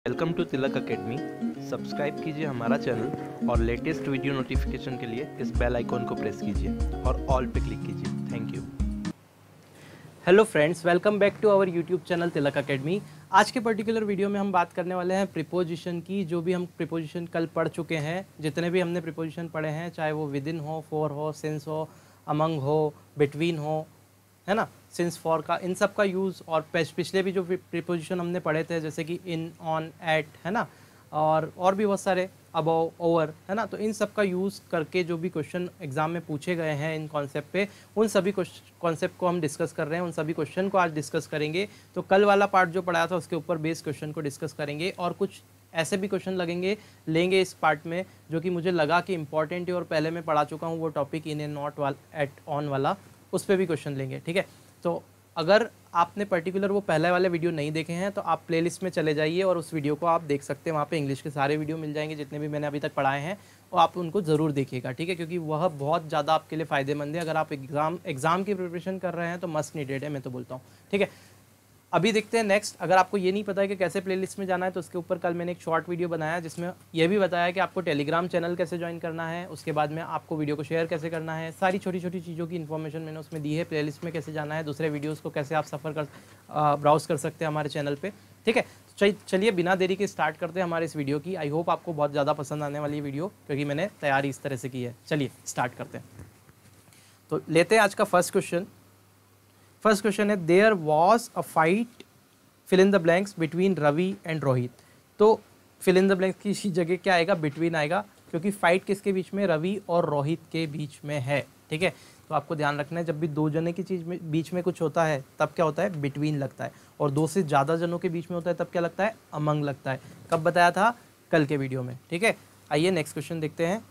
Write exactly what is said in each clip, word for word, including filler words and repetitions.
Welcome to Tilak academy. Subscribe कीजिए हमारा channel और लेटेस्ट वीडियो नोटिफिकेशन के लिए इस बेल आइकॉन को प्रेस कीजिए और ऑल पे क्लिक कीजिए। Thank you. Hello friends, welcome back to our YouTube channel Tilak academy. आज के पर्टिकुलर वीडियो में हम बात करने वाले हैं प्रीपोजिशन की। जो भी हम प्रीपोजिशन कल पढ़ चुके हैं, जितने भी हमने प्रीपोजिशन पढ़े हैं, चाहे वो विद इन हो, फॉर हो, सिंस हो, अमंग हो, बिटवीन हो, है ना, सिंस फॉर का, इन सब का यूज़। और पिछले भी जो प्रीपोजिशन हमने पढ़े थे, जैसे कि इन, ऑन, एट, है ना, और और भी बहुत सारे, अबव, ओवर, है ना, तो इन सब का यूज़ करके जो भी क्वेश्चन एग्जाम में पूछे गए हैं इन कॉन्सेप्ट पे, उन सभी कॉन्सेप्ट को हम डिस्कस कर रहे हैं। उन सभी क्वेश्चन को आज डिस्कस करेंगे। तो कल वाला पार्ट जो पढ़ाया था उसके ऊपर बेस क्वेश्चन को डिस्कस करेंगे, और कुछ ऐसे भी क्वेश्चन लगेंगे लेंगे इस पार्ट में जो कि मुझे लगा कि इंपॉर्टेंट है और पहले मैं पढ़ा चुका हूँ वो टॉपिक, इन एंड नॉट वाला, एट, ऑन वाला, उस पर भी क्वेश्चन लेंगे। ठीक है, तो अगर आपने पर्टिकुलर वो पहले वाले वीडियो नहीं देखे हैं तो आप प्लेलिस्ट में चले जाइए और उस वीडियो को आप देख सकते हैं। वहाँ पे इंग्लिश के सारे वीडियो मिल जाएंगे जितने भी मैंने अभी तक पढ़ाए हैं, और आप उनको ज़रूर देखिएगा। ठीक है, क्योंकि वह बहुत ज़्यादा आपके लिए फ़ायदेमंद है। अगर आप एग्ज़ाम एग्ज़ाम की प्रिपरेशन कर रहे हैं तो मस्ट नीडेड है, मैं तो बोलता हूँ। ठीक है, अभी देखते हैं नेक्स्ट। अगर आपको ये नहीं पता है कि कैसे प्लेलिस्ट में जाना है तो उसके ऊपर कल मैंने एक शॉर्ट वीडियो बनाया जिसमें यह भी बताया कि आपको टेलीग्राम चैनल कैसे ज्वाइन करना है, उसके बाद में आपको वीडियो को शेयर कैसे करना है, सारी छोटी छोटी चीज़ों की इन्फॉर्मेशन मैंने उसमें दी है। प्लेलिस्ट में कैसे जाना है, दूसरे वीडियोज़ को कैसे आप सफ़र कर ब्राउज़ कर सकते हैं हमारे चैनल पर। ठीक है, तो चलिए बिना देरी के स्टार्ट करते हैं हमारे इस वीडियो की। आई होप आपको बहुत ज़्यादा पसंद आने वाली वीडियो, क्योंकि मैंने तैयारी इस तरह से की है। चलिए स्टार्ट करते हैं। तो लेते हैं आज का फर्स्ट क्वेश्चन। फर्स्ट क्वेश्चन है, there was a fight fill in the blanks between Ravi and Rohit. तो फिल इन द ब्लैंक्स की इसी जगह क्या आएगा, बिटवीन आएगा, क्योंकि फाइट किसके बीच में, रवि और रोहित के बीच में है। ठीक है, तो आपको ध्यान रखना है, जब भी दो जने की चीज़ में बीच में कुछ होता है तब क्या होता है, बिटवीन लगता है, और दो से ज़्यादा जनों के बीच में होता है तब क्या लगता है, अमंग लगता है। कब बताया था, कल के वीडियो में। ठीक है, आइए नेक्स्ट क्वेश्चन देखते हैं।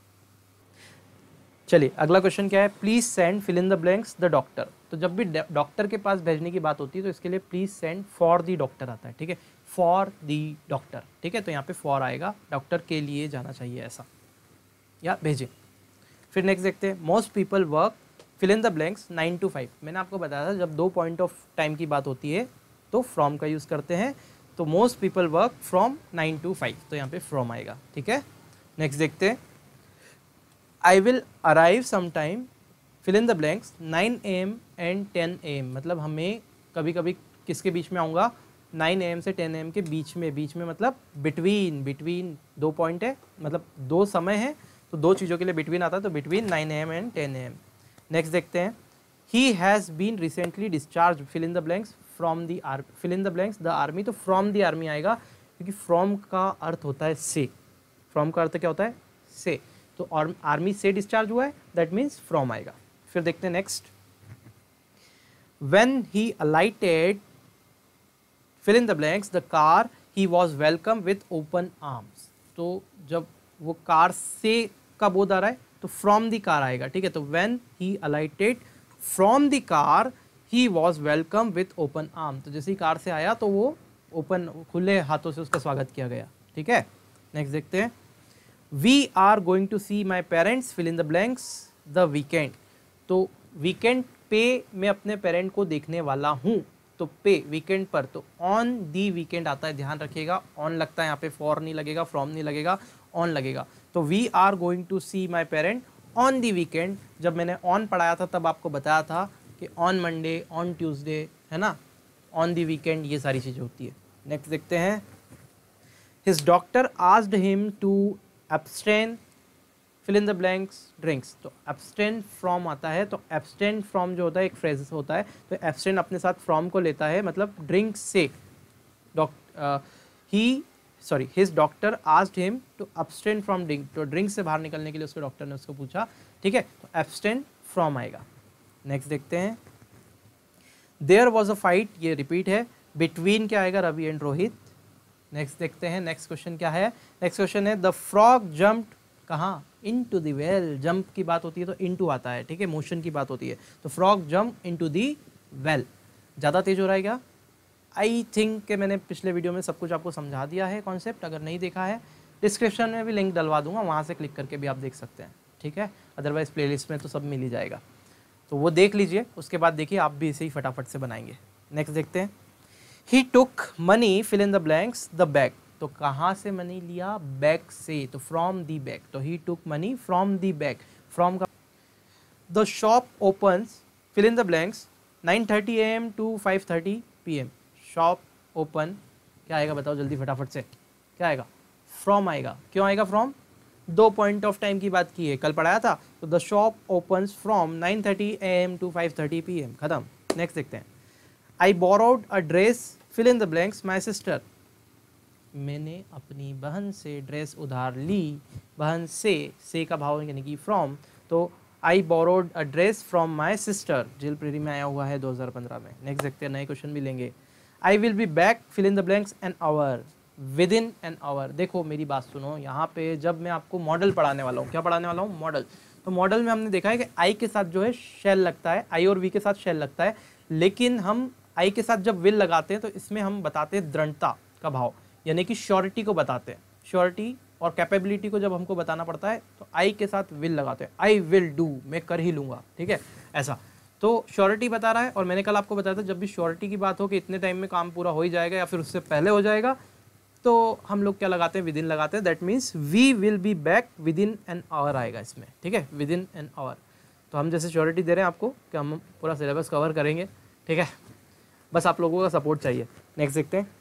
चलिए अगला क्वेश्चन क्या है, please send fill in the blanks the doctor. तो जब भी डॉक्टर के पास भेजने की बात होती है तो इसके लिए please send for the doctor आता है। ठीक है, फॉर दी डॉक्टर। ठीक है, तो यहाँ पे फॉर आएगा, डॉक्टर के लिए जाना चाहिए ऐसा, या भेजें। फिर नेक्स्ट देखते हैं, most people work fill in the blanks nine to five. मैंने आपको बताया था जब दो पॉइंट ऑफ टाइम की बात होती है तो फ्रॉम का यूज़ करते हैं। तो most people work from nine to five, तो यहाँ पे फ्रॉम आएगा। ठीक है, नेक्स्ट देखते हैं, I will arrive sometime fill in the blanks nine a m and ten a m. मतलब हमें कभी कभी किसके बीच में आऊँगा, नाइन ए एम से टेन ए एम के बीच में। बीच में मतलब बिटवीन, बिटवीन दो पॉइंट है, मतलब दो समय है, तो दो चीज़ों के लिए बिटवीन आता है, तो between nine a m and ten a m. Next देखते हैं, he has been recently discharge fill in the blanks from the army. Fill in the blanks the army, तो फ्रॉम द आर्मी आएगा, क्योंकि from का अर्थ होता है से। From का अर्थ क्या होता है, से, तो आर्मी से डिस्चार्ज हुआ है, दैट मीन्स फ्रॉम आएगा। फिर देखते हैं next, when he alighted fill in the blanks the car he was welcome with open arms. तो जब वो कार से का बोध आ रहा है तो फ्रॉम द कार आएगा। ठीक है, तो when he alighted from the car he was welcome with open arm. तो जैसे ही कार से आया तो वो ओपन, खुले हाथों से उसका स्वागत किया गया। ठीक है, नेक्स्ट देखते हैं, we are going to see my parents fill in the blanks the weekend. तो वीकेंड पे मैं अपने पेरेंट को देखने वाला हूँ, तो पे वीकेंड पर, तो ऑन दी वीकेंड आता है, ध्यान रखिएगा। ऑन लगता है यहाँ पे, फॉर नहीं लगेगा, फ्रॉम नहीं लगेगा, ऑन लगेगा। तो we are going to see my parent on the weekend. जब मैंने ऑन पढ़ाया था तब आपको बताया था कि ऑन मंडे, ऑन ट्यूसडे, है ना, ऑन दी वीकेंड, ये सारी चीज़ें होती है। नेक्स्ट देखते हैं, his doctor asked him to abstain fill in the blanks drinks। तो abstain from आता है, तो abstain from जो होता है एक फ्रेज होता है, तो abstain अपने साथ from को लेता है, मतलब drink से। Doctor he sorry his doctor asked him to abstain from drink। तो ड्रिंक से बाहर निकलने के लिए उसके डॉक्टर ने उसको पूछा। ठीक है, तो abstain from आएगा। नेक्स्ट देखते हैं, there was a fight, ये रिपीट है, between क्या आएगा, रवि एंड रोहित। नेक्स्ट देखते हैं, नेक्स्ट क्वेश्चन क्या है, नेक्स्ट क्वेश्चन है, द फ्रॉग जम्प्ड कहाँ, into the well. Jump की बात होती है तो इन टू आता है। ठीक है, मोशन की बात होती है, तो frog jump into the well. ज़्यादा तेज हो रहा है क्या, आई थिंक कि मैंने पिछले वीडियो में सब कुछ आपको समझा दिया है कॉन्सेप्ट। अगर नहीं देखा है डिस्क्रिप्शन में भी लिंक डलवा दूंगा, वहाँ से क्लिक करके भी आप देख सकते हैं। ठीक है, अदरवाइज प्लेलिस्ट में तो सब मिल ही जाएगा, तो वो देख लीजिए। उसके बाद देखिए आप भी इसे ही फटाफट से बनाएंगे। नेक्स्ट देखते हैं, he took money fill in the blanks the bag, तो कहाँ से मनी लिया, बैग से, तो फ्रॉम दी बैग, तो he took money from the bag, from का। The shop opens fill in the blanks nine thirty a m to five thirty p m, shop open क्या आएगा बताओ जल्दी फटाफट से, क्या आएगा, फ्रॉम आएगा। क्यों आएगा फ्रॉम, दो पॉइंट ऑफ टाइम की बात की है, कल पढ़ाया था। तो the shop opens from nine thirty a m to five thirty p m, खत्म। नेक्स्ट देखते हैं। I borrowed a dress fill in the blanks my sister, मैंने अपनी बहन से ड्रेस उधार ली, बहन से, से का भाव यानी कि फ्रॉम, तो I borrowed a dress from my sister, जेल प्रेरी में आया हुआ है दो हज़ार पंद्रह में। नेक्स्ट देखते हैं, नए क्वेश्चन भी लेंगे। I will be back fill in the blanks an hour, within an hour. देखो मेरी बात सुनो, यहाँ पे जब मैं आपको मॉडल पढ़ाने वाला हूँ, क्या पढ़ाने वाला हूँ, मॉडल। तो मॉडल में हमने देखा है कि आई के साथ जो है शेल लगता है, आई और वी के साथ शेल लगता है, लेकिन हम आई के साथ जब विल लगाते हैं तो इसमें हम बताते हैं दृढ़ता का भाव, यानी कि श्योरिटी को बताते हैं। श्योरिटी और कैपेबिलिटी को जब हमको बताना पड़ता है तो आई के साथ विल लगाते हैं, आई विल डू, मैं कर ही लूँगा, ठीक है, ऐसा। तो श्योरिटी बता रहा है, और मैंने कल आपको बताया था जब भी श्योरिटी की बात हो कि इतने टाइम में काम पूरा हो ही जाएगा या फिर उससे पहले हो जाएगा, तो हम लोग क्या लगाते हैं, विद इन लगाते हैं। That means we will be back within an hour आएगा इसमें, ठीक है, विद इन एन आवर। तो हम जैसे श्योरिटी दे रहे हैं आपको कि हम पूरा सिलेबस कवर करेंगे, ठीक है, बस आप लोगों का सपोर्ट चाहिए। नेक्स्ट देखते हैं।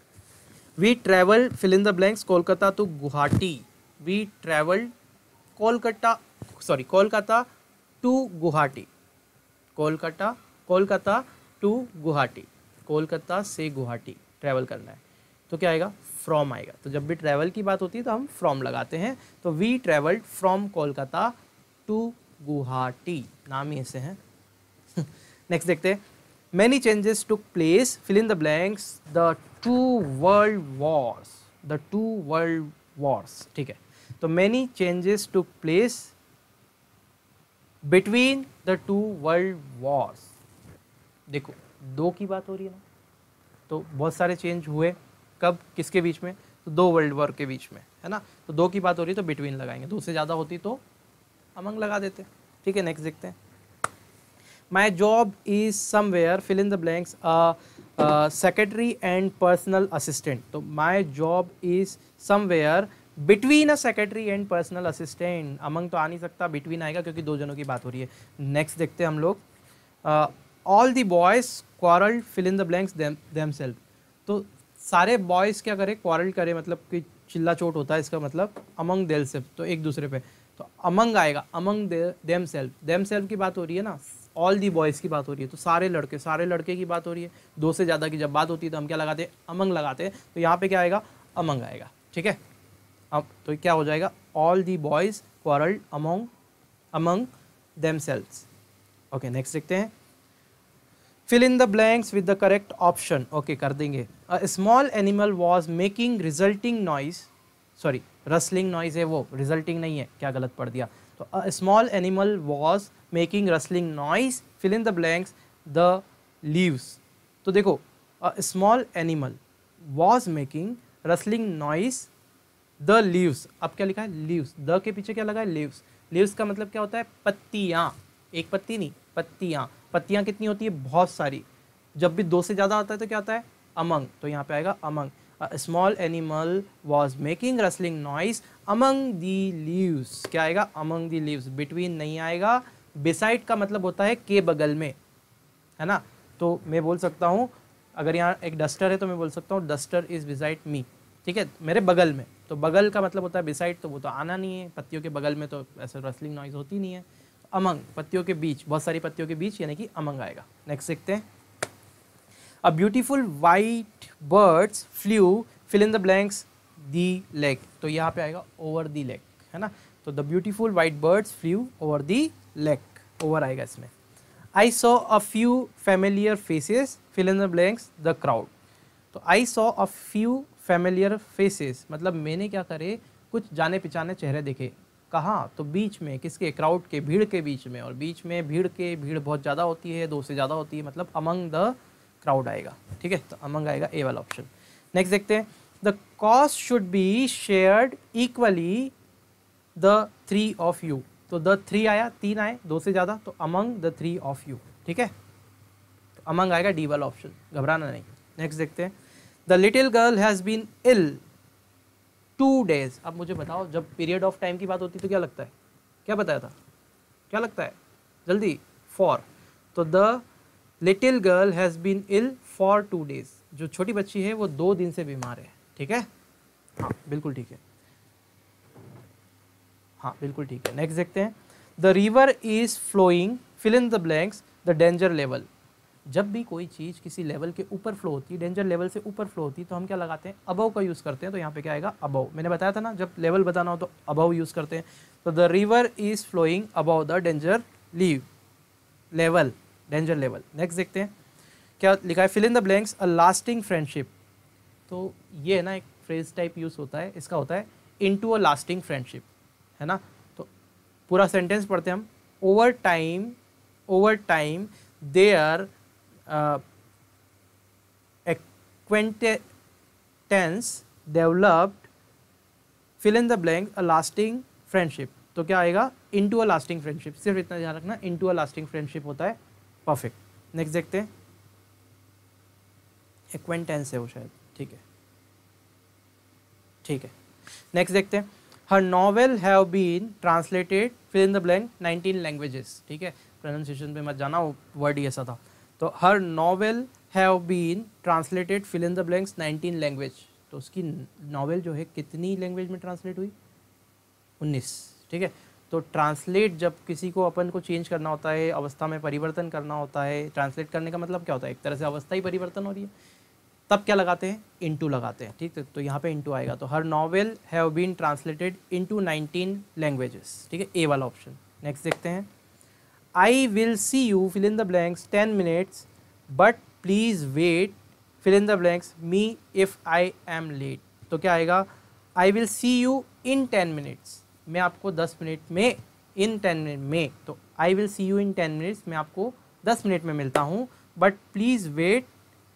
We travel fill in the blanks Kolkata to Guwahati, we travel Kolkata sorry Kolkata to Guwahati, Kolkata Kolkata to Guwahati, Kolkata से गुवाहाटी ट्रैवल करना है, तो क्या आएगा, फ्रॉम आएगा। तो जब भी ट्रैवल की बात होती है तो हम फ्रॉम लगाते हैं। तो we travelled from Kolkata to Guwahati, नाम ही ऐसे हैं। नेक्स्ट देखते हैं। Many changes took place fill in the blanks the two world wars, the two world wars, ठीक है। तो many changes took place between the two world wars, देखो दो की बात हो रही है ना, तो बहुत सारे चेंज हुए, कब, किसके बीच में, तो दो वर्ल्ड वॉर के बीच में, है ना। तो दो की बात हो रही है तो बिटवीन लगाएंगे, दो से ज़्यादा होती तो अमंग लगा देते, ठीक है। नेक्स्ट देखते हैं। My job is somewhere fill in the blanks secretary and personal assistant, तो my job is somewhere between a secretary and personal assistant, among तो आ नहीं सकता, बिटवीन आएगा क्योंकि दो जनों की बात हो रही है। नेक्स्ट देखते हैं हम लोग। All the boys quarrel fill in the blanks themself, तो सारे बॉयज़ क्या करें, क्वारल करें, मतलब कि चिल्ला चोट होता है, इसका मतलब अमंग देल सेल्फ, तो एक दूसरे पे, तो अमंग आएगा, among themself, themself की बात हो रही है ना, ऑल दी बॉयज़ की बात हो रही है, तो सारे लड़के, सारे लड़के की बात हो रही है। दो से ज़्यादा की जब बात होती है तो हम क्या लगाते हैं, अमंग लगाते हैं। तो यहाँ पे क्या आएगा, अमंग आएगा, ठीक है। अब तो क्या हो जाएगा, all the boys quarrelled among among themselves. Okay, next देखते हैं। Fill in the blanks with the correct option, okay कर देंगे। A small animal was making resulting noise, sorry rustling noise है वो, रिजल्टिंग नहीं है, क्या गलत पढ़ दिया। तो a small animal was making rustling noise fill in the blanks the leaves, तो देखो a small animal was making rustling noise the leaves, अब क्या लिखा है, लीव्स, द के पीछे क्या लगा है, लीव्स। लीव्स का मतलब क्या होता है, पत्तियाँ, एक पत्ती नहीं, पत्तियाँ। पत्तियाँ कितनी होती है, बहुत सारी। जब भी दो से ज़्यादा आता है तो क्या आता है, अमंग, तो यहाँ पे आएगा among. A small animal was making rustling noise among the leaves, क्या आएगा, अमंग दी लीव्स। बिटवीन नहीं आएगा, बिसाइड का मतलब होता है के बगल में, है ना। तो मैं बोल सकता हूँ, अगर यहाँ एक डस्टर है तो मैं बोल सकता हूँ डस्टर इज बिसाइड मी, ठीक है, मेरे बगल में। तो बगल का मतलब होता है बिसाइड, तो वो तो आना नहीं है, पत्तियों के बगल में तो ऐसे रसलिंग नॉइज होती नहीं है। अमंग, पत्तियों के बीच, बहुत सारी पत्तियों के बीच, यानी कि अमंग आएगा। नेक्स्ट देखते हैं। A beautiful white birds flew fill in the blanks the lake, तो यहाँ पे आएगा ओवर दी लेक, है ना। तो the beautiful white birds flew over the lake, over आएगा इसमें। I saw a few familiar faces fill in the blanks the crowd, तो I saw a few familiar faces मतलब मैंने क्या करे, कुछ जाने पहचाने चेहरे देखे, कहाँ, तो बीच में, किसके, क्राउड के, भीड़ के बीच में, और बीच में भीड़ के, भीड़ बहुत ज़्यादा होती है, दो से ज़्यादा होती है, मतलब अमंग द क्राउड आएगा, ठीक है। तो अमंग आएगा, ए वाला ऑप्शन। नेक्स्ट देखते हैं। The cost should be shared equally the three of you, तो द थ्री आया, तीन आए, दो से ज़्यादा, तो among the three of you, ठीक है। तो अमंग आएगा, डी वाला ऑप्शन, घबराना नहीं। नेक्स्ट देखते हैं, the little girl has been ill two days. अब मुझे बताओ, जब पीरियड ऑफ टाइम की बात होती है तो क्या लगता है, क्या बताया था, क्या लगता है जल्दी, फॉर। तो the little girl has been ill for two days, जो छोटी बच्ची है वो दो दिन से बीमार है, ठीक है, हाँ बिल्कुल ठीक है, हाँ बिल्कुल ठीक है। नेक्स्ट देखते हैं, the river is flowing, fill in the blanks, the danger level. जब भी कोई चीज़ किसी लेवल के ऊपर फ्लो होती है, डेंजर लेवल से ऊपर फ्लो होती है, तो हम क्या लगाते हैं, अबव का यूज़ करते हैं। तो यहाँ पे क्या आएगा, अबव। मैंने बताया था ना, जब लेवल बताना हो तो अबव यूज़ करते हैं। तो the river is flowing above the danger leave level, danger level. Next देखते हैं क्या लिखा है, fill in the blanks, a lasting friendship. तो ये है ना एक फ्रेज टाइप यूज़ होता है, इसका होता है इनटू अ लास्टिंग फ्रेंडशिप, है ना। तो पूरा सेंटेंस पढ़ते हैं हम, over time, over time their acquaintance developed, fill in the blank, a lasting friendship। तो क्या आएगा, into a lasting friendship। सिर्फ इतना ध्यान रखना, into a lasting friendship होता है, परफेक्ट। नेक्स्ट देखते हैं, acquaintance है वो शायद, ठीक है ठीक है। नेक्स्ट देखते हैं, her novel have been translated, fill in the blank, nineteen languages, ठीक है, प्रोनाउंसिएशन पे मत जाना, वो वर्ड ही ऐसा था। तो her novel have been translated, fill in the blanks, nineteen language. तो उसकी नॉवेल जो है कितनी लैंग्वेज में ट्रांसलेट हुई, उन्नीस, ठीक है। तो ट्रांसलेट जब किसी को अपन को चेंज करना होता है, अवस्था में परिवर्तन करना होता है, ट्रांसलेट करने का मतलब क्या होता है, एक तरह से अवस्था ही परिवर्तन हो रही है, तब क्या लगाते हैं, इनटू लगाते हैं, ठीक है। तो यहाँ पे इनटू आएगा। तो her novel have been translated into nineteen languages, ठीक है, ए वाला ऑप्शन। नेक्स्ट देखते हैं, I will see you, fill in the blanks, ten minutes, but please wait, fill in the blanks, me if I am late। तो क्या आएगा, I will see you in ten minutes, मैं आपको दस minute में, in ten minute में, तो I will see you in ten minutes, मैं आपको दस मिनट में मिलता हूँ, but please wait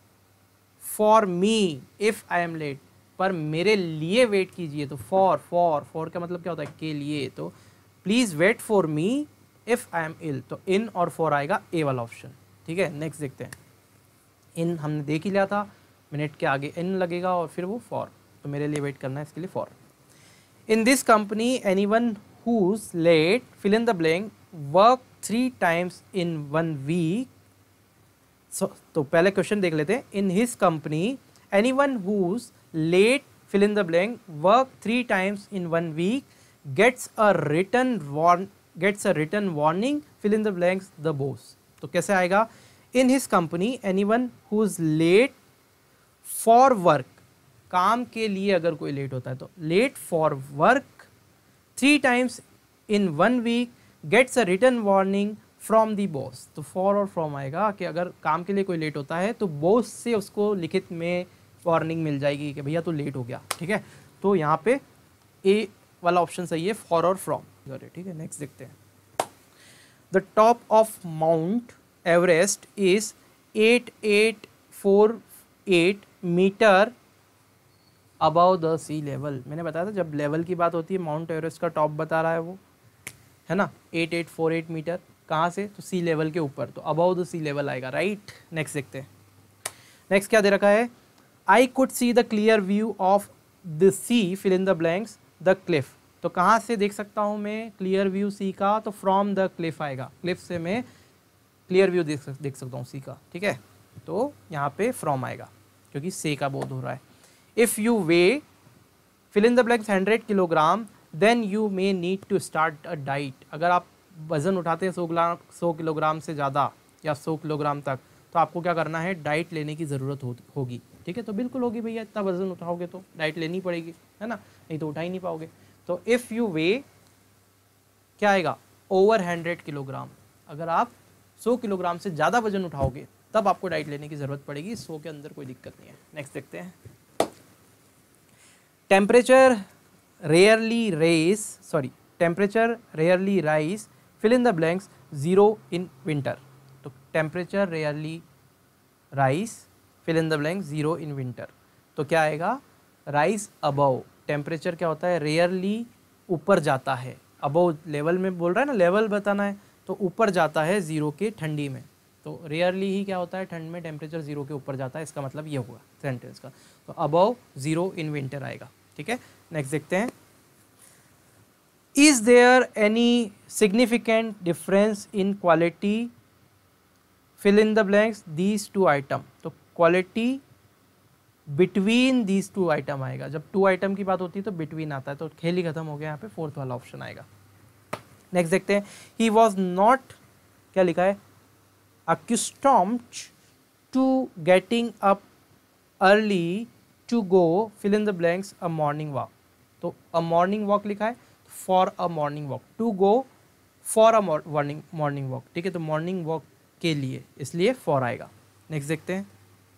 for me if I am late, पर मेरे लिए वेट कीजिए। तो for, for, for का मतलब क्या होता है, के लिए। तो please wait for me if I am ill, तो इन और फॉर आएगा, ए वाला ऑप्शन, ठीक है। नेक्स्ट देखते हैं, इन हमने देख ही लिया था, मिनट के आगे इन लगेगा और फिर वो फॉर, तो मेरे लिए वेट करना है, इसके लिए for. In this company anyone who's late, fill in the blanks, work three times in one week. So तो पहले क्वेश्चन देख लेते हैं, in his company anyone who's late, fill in the blanks, work three times in one week, gets a written warn gets a written warning, fill in the blanks, the boss। तो कैसे आएगा, in his company anyone who's late for work, काम के लिए अगर कोई late होता है तो late for work three times in one week gets a written warning from the boss। तो for और from आएगा कि अगर काम के लिए कोई लेट होता है तो बॉस से उसको लिखित में वार्निंग मिल जाएगी कि भैया तू लेट हो गया, ठीक है। तो यहाँ पे ए वाला ऑप्शन सही है, फॉर और फ्रॉम, ठीक है। नेक्स्ट देखते हैं, the top of mount Everest is eight eight four eight metre above the sea level. मैंने बताया था जब लेवल की बात होती है, माउंट एवरेस्ट का टॉप बता रहा है वो, है ना, eight eight four eight metre, कहाँ से, तो सी लेवल के ऊपर, तो अबव द सी लेवल आएगा, राइट। नेक्स्ट देखते हैं, नेक्स्ट क्या दे रखा है, I could see the clear view of the sea, fill in the blanks, the cliff. तो कहाँ से देख सकता हूँ मैं क्लियर व्यू सी का, तो फ्रॉम द क्लिफ आएगा, क्लिफ से मैं क्लियर व्यू देख सक, देख सकता हूँ सी का, ठीक है। तो यहाँ पे फ्रॉम आएगा क्योंकि से का बोध हो रहा है। If you weigh, fill in the blanks, hundred kilogram, then you may need to start a diet. अगर आप वज़न उठाते हैं सौ ग्राम सौ किलोग्राम से ज़्यादा या सौ किलोग्राम तक, तो आपको क्या करना है, डाइट लेने की ज़रूरत हो, होगी, ठीक है। तो बिल्कुल होगी भैया, इतना वज़न उठाओगे तो डाइट लेनी पड़ेगी, है ना, नहीं तो उठा ही नहीं पाओगे। तो इफ़ यू वे क्या आएगा, ओवर हंड्रेड किलोग्राम। अगर आप सौ किलोग्राम से ज़्यादा वजन उठाओगे तब आपको डाइट लेने की ज़रूरत पड़ेगी, सौ के अंदर कोई दिक्कत नहीं है। नेक्स्ट देखते हैं, temperature rarely raise sorry temperature rarely rise, fill in the blanks, zero in winter. तो temperature rarely rise, fill in the blank, zero in winter. तो क्या आएगा, राइज अबव। टेम्परेचर क्या होता है, रेयरली ऊपर जाता है, अबव लेवल में बोल रहा है ना, लेवल बताना है, तो ऊपर जाता है ज़ीरो के ठंडी में, तो रेयरली ही क्या होता है, ठंड में टेम्परेचर जीरो के ऊपर जाता है, इसका मतलब ये हुआ सेंटेंस का। तो अबव जीरो इन विंटर आएगा, ठीक है। नेक्स्ट देखते हैं, is there any significant difference in quality, fill in the blanks these two item. तो quality between these two item आएगा, जब टू आइटम की बात होती है तो बिटवीन आता है, तो खेल ही खत्म हो गया, यहाँ पे फोर्थ वाला ऑप्शन आएगा। नेक्स्ट देखते हैं, ही वॉज नॉट, क्या लिखा है, accustomed to getting up early to go fill in the blanks a morning walk। तो a morning walk लिखा है, for a morning walk, to go for a morning morning walk, ठीक है। तो morning walk के लिए, इसलिए for आएगा। नेक्स्ट देखते हैं,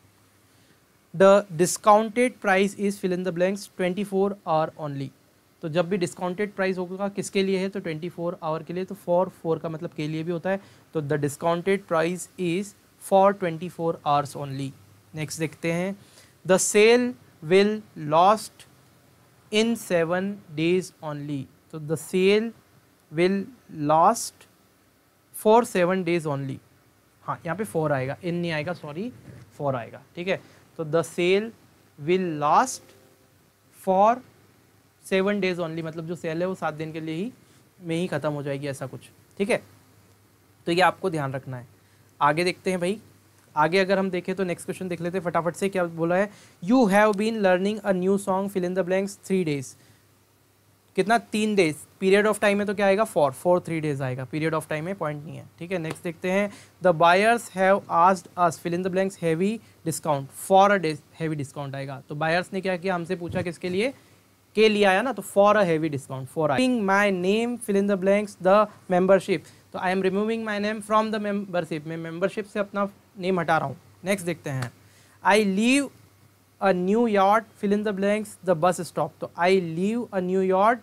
the discounted price is fill in the blanks twenty four hour only। तो जब भी डिस्काउंटेड प्राइस होगा किसके लिए है, तो ट्वेंटी फोर आवर के लिए, तो फॉर फोर का मतलब के लिए भी होता है, तो the discounted price is for twenty four hours only. Next देखते हैं, the sale will last in seven days only. तो the sale will last for seven days only. हाँ, यहाँ पे फोर आएगा, इन नहीं आएगा, सॉरी, फोर आएगा, ठीक है। तो the sale will last for seven days only, मतलब जो सेल है वो सात दिन के लिए ही में ही ख़त्म हो जाएगी, ऐसा कुछ, ठीक है। तो ये आपको ध्यान रखना है। आगे देखते हैं भाई, आगे अगर हम देखें तो नेक्स्ट क्वेश्चन देख लेते हैं फटाफट से। क्या बोला है, you have been learning a new song fill in the blanks three days. कितना, तीन डेज, पीरियड ऑफ टाइम है तो क्या आएगा, फोर, फोर थ्री डेज आएगा, पीरियड ऑफ टाइम में पॉइंट नहीं है, ठीक है। नेक्स्ट देखते हैं, the buyers have asked us fill in the blanks heavy discount for a days, heavy discount आएगा। तो बायर्स ने क्या किया, हमसे पूछा किसके लिए, के लिए आया ना, तो for a heavy discount, for removing my name fill in the blanks the membership. तो I am removing my name from the membership, मैं मेंबरशिप से अपना नेम हटा रहा हूँ। नेक्स्ट देखते हैं, I leave a new yard fill in the blanks the bus stop. तो I leave a new yard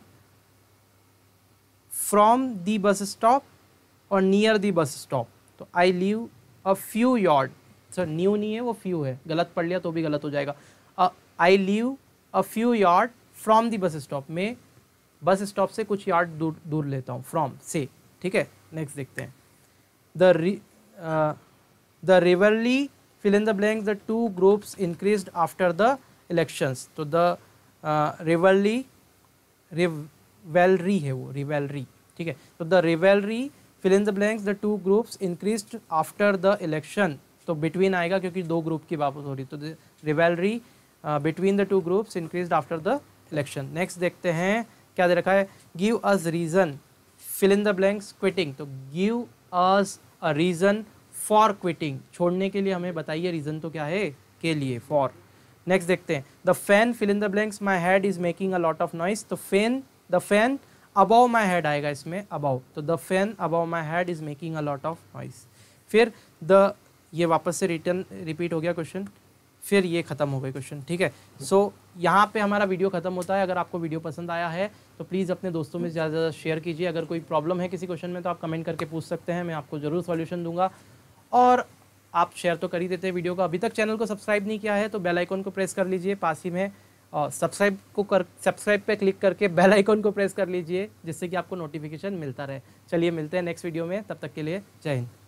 from the bus stop और नियर द बस स्टॉप। तो I leave a few यॉर्ड, sir new नहीं है वो few है, गलत पढ़ लिया तो भी गलत हो जाएगा। I leave a few yard from the bus stop, में बस स्टॉप से कुछ यार्ड दूर दूर लेता हूँ, फ्रॉम से, ठीक है। नेक्स्ट देखते हैं, the the rivalry fill in the blank the two groups increased after the elections. तो द रिवरली, रिवेलरी है वो, रिवेलरी, ठीक है। तो the rivalry fill in the blanks the two groups increased after the election. तो between आएगा क्योंकि दो ग्रुप की बात हो रही, तो the rivalry between the two groups increased after the election. Next देखते हैं, क्या दे रखा है, give us reason fill in the blanks quitting. तो give us a reason for quitting, छोड़ने के लिए हमें बताइए रीजन, तो क्या है, के लिए, फॉर। नेक्स्ट देखते हैं, the fan fill in the blanks my head is making a lot of noise. तो fan, the fan above my head आएगा इसमें, अबव, तो the fan above my head is making a lot of noise. फिर the, ये वापस से return repeat हो गया क्वेश्चन, फिर ये खत्म हो गए क्वेश्चन, ठीक है। सो so, यहाँ पे हमारा वीडियो खत्म होता है। अगर आपको वीडियो पसंद आया है तो प्लीज़ अपने दोस्तों में ज़्यादा से ज़्यादा शेयर कीजिए। अगर कोई प्रॉब्लम है किसी क्वेश्चन में तो आप कमेंट करके पूछ सकते हैं, मैं आपको ज़रूर सॉल्यूशन दूंगा। और आप शेयर तो कर ही देते हैं वीडियो को। अभी तक चैनल को सब्सक्राइब नहीं किया है तो बेल आइकन को प्रेस कर लीजिए, पास ही में और सब्सक्राइब को कर सब्सक्राइब पे क्लिक करके बेल आइकन को प्रेस कर लीजिए, जिससे कि आपको नोटिफिकेशन मिलता रहे। चलिए मिलते हैं नेक्स्ट वीडियो में, तब तक के लिए जय हिंद।